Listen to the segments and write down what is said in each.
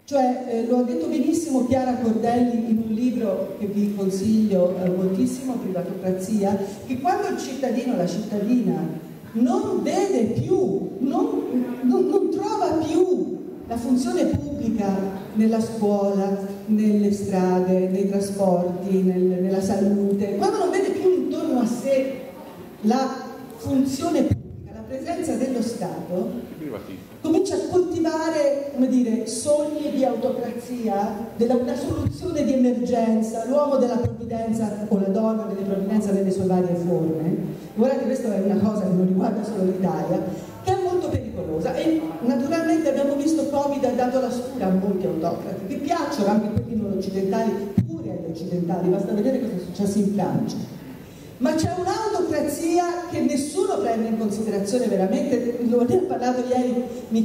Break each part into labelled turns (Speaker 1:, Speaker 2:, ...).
Speaker 1: Cioè, lo ha detto benissimo Chiara Cordelli in un libro che vi consiglio moltissimo, Privatocrazia, che quando il cittadino, la cittadina, non vede più, non trova più la funzione pubblica nella scuola, nelle strade, nei trasporti, nella salute, quando non vede più intorno a sé la funzione pubblica, la presenza dello Stato, comincia a coltivare, come dire, sogni di autocrazia, una soluzione di emergenza, l'uomo della provvidenza o la donna della provvidenza nelle sue varie forme. Guardate, questa è una cosa che non riguarda solo l'Italia, che è molto pericolosa, e naturalmente abbiamo visto Covid ha dato la stura a molti autocrati, che piacciono anche quelli non occidentali, pure agli occidentali, basta vedere cosa è successo in Francia. Ma c'è un'autocrazia che nessuno prende in considerazione veramente, lo abbiamo parlato ieri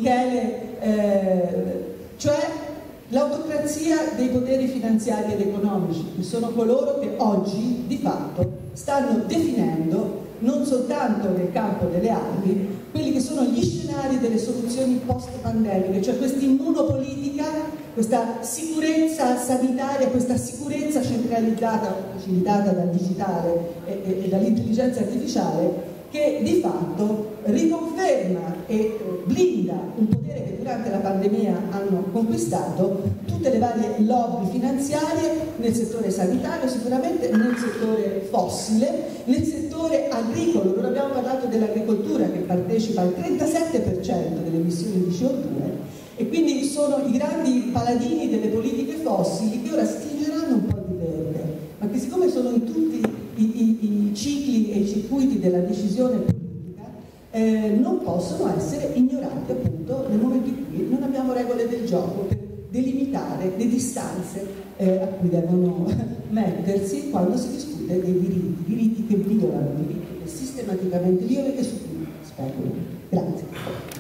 Speaker 1: Michele, cioè l'autocrazia dei poteri finanziari ed economici, che sono coloro che oggi di fatto stanno definendo non soltanto nel campo delle armi quelli che sono gli scenari delle soluzioni post-pandemiche, cioè questa immunopolitica, questa sicurezza sanitaria, questa sicurezza centralizzata, facilitata dal digitale e dall'intelligenza artificiale, che di fatto riconferma e blinda un potere che durante la pandemia hanno conquistato tutte le varie lobby finanziarie nel settore sanitario, sicuramente nel settore fossile, nel settore agricolo. Non abbiamo parlato dell'agricoltura, che partecipa al 37% delle emissioni di CO2, e quindi sono i grandi paladini delle politiche fossili che ora stingeranno un po' di verde, ma che siccome sono in tutti i cicli e i circuiti della decisione politica, non possono essere ignorati appunto nel momento in cui non abbiamo regole del gioco per delimitare le distanze a cui devono mettersi quando si discute dei diritti che violano, diritti che sistematicamente violano e su cui speculano. Grazie.